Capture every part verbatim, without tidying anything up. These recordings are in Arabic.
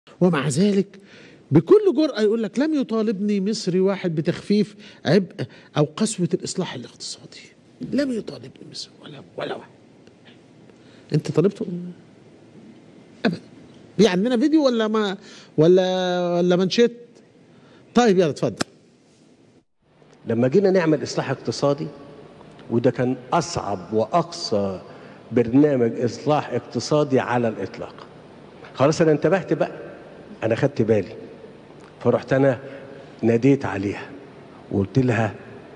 ومع ذلك بكل جرأة يقول لك لم يطالبني مصري واحد بتخفيف عبء أو قسوة الإصلاح الاقتصادي. لم يطالبني مصري ولا ولا واحد. أنت طالبته؟ أبدا. في عندنا فيديو ولا ما ولا ولا منشط؟ طيب يلا اتفضل. لما جينا نعمل إصلاح اقتصادي وده كان أصعب وأقصى برنامج إصلاح اقتصادي على الإطلاق. خلاص أنا انتبهت بقى، أنا خدت بالي، فرحت أنا ناديت عليها وقلت لها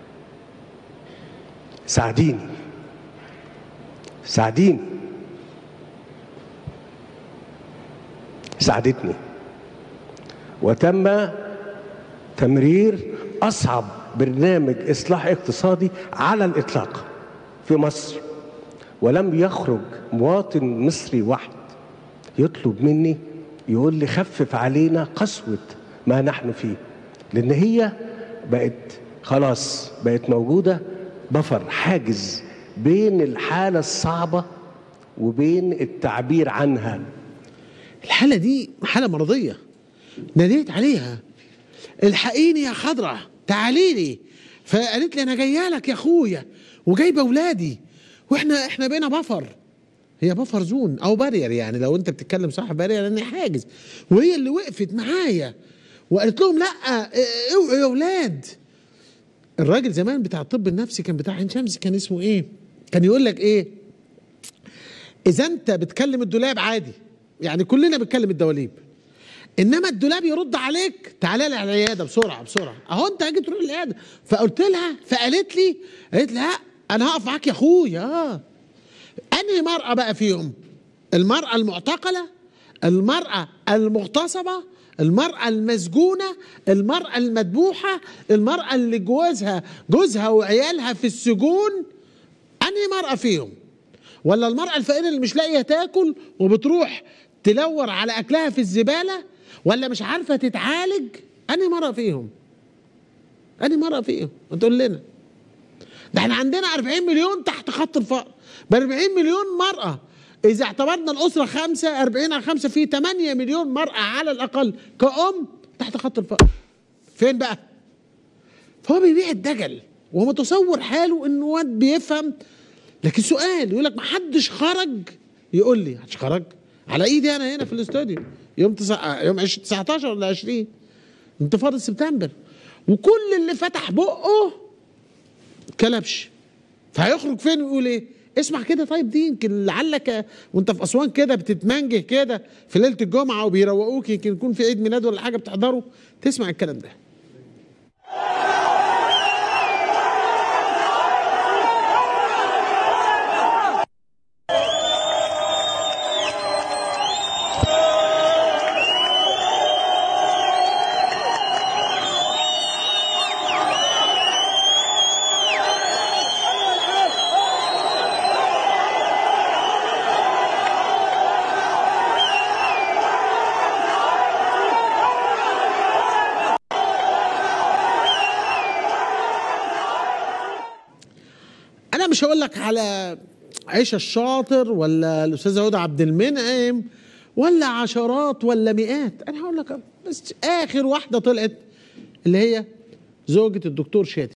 ساعديني ساعديني ساعدتني وتم تمرير أصعب برنامج إصلاح اقتصادي على الإطلاق في مصر، ولم يخرج مواطن مصري واحد يطلب مني يقول لي خفف علينا قسوة ما نحن فيه، لأن هي بقت خلاص بقت موجودة بفر حاجز بين الحالة الصعبة وبين التعبير عنها. الحالة دي حالة مرضية، ناديت عليها الحقيني يا خضرة تعالي لي، فقالت لي أنا جاية لك يا أخويا وجايبة أولادي، وإحنا إحنا بقينا بفر. هي بفر زون أو بارير، يعني لو أنت بتتكلم صح بارير لأن حاجز، وهي اللي وقفت معايا وقالت لهم لا اوعوا يا أولاد. الراجل زمان بتاع الطب النفسي كان بتاع عين شمس كان اسمه إيه؟ كان يقول لك إيه؟ إذا أنت بتكلم الدولاب عادي، يعني كلنا بنتكلم الدواليب، انما الدولاب يرد عليك تعالى لي على العياده بسرعه بسرعه، اهو انت هاجي تروح العياده. فقلت لها فقالت لي قالت لي لا انا هقف معاك يا اخويا. اه انهي مرأة بقى فيهم؟ المرأة المعتقله، المرأة المغتصبه، المرأة المسجونه، المرأة المذبوحه، المرأة اللي جوزها جوزها وعيالها في السجون، انهي مرأة فيهم؟ ولا المرأة الفقيرة اللي مش لاقيه تاكل وبتروح تلور على اكلها في الزباله، ولا مش عارفه تتعالج؟ انهي مرة فيهم؟ انهي مرة فيهم؟ ما تقول لنا. ده احنا عندنا أربعين مليون تحت خط الفقر، ب أربعين مليون مرأة، اذا اعتبرنا الاسره خمسه أربعين على خمسه في ثمانية مليون مرأة على الاقل كأم تحت خط الفقر. فين بقى؟ فهو بيبيع الدجل وهو متصور حاله انه واد بيفهم. لكن سؤال يقول لك ما حدش خرج يقول لي محدش خرج على ايدي انا هنا في الاستوديو يوم تسع... يوم تسعتاشر ولا عشرين انتفاضة سبتمبر، وكل اللي فتح بقه كلبش. فهيخرج فين ويقول ايه؟ اسمع كده طيب، دي يمكن لعلك وانت في اسوان كده بتتمنجه كده في ليله الجمعه وبيروقوك، يمكن يكون في عيد ميلاد ولا حاجه بتحضره، تسمع الكلام ده. أنا مش هقول لك على عيشة الشاطر ولا الأستاذ هدى عبد المنعم ولا عشرات ولا مئات، أنا هقول لك بس آخر واحدة طلعت اللي هي زوجة الدكتور شادي.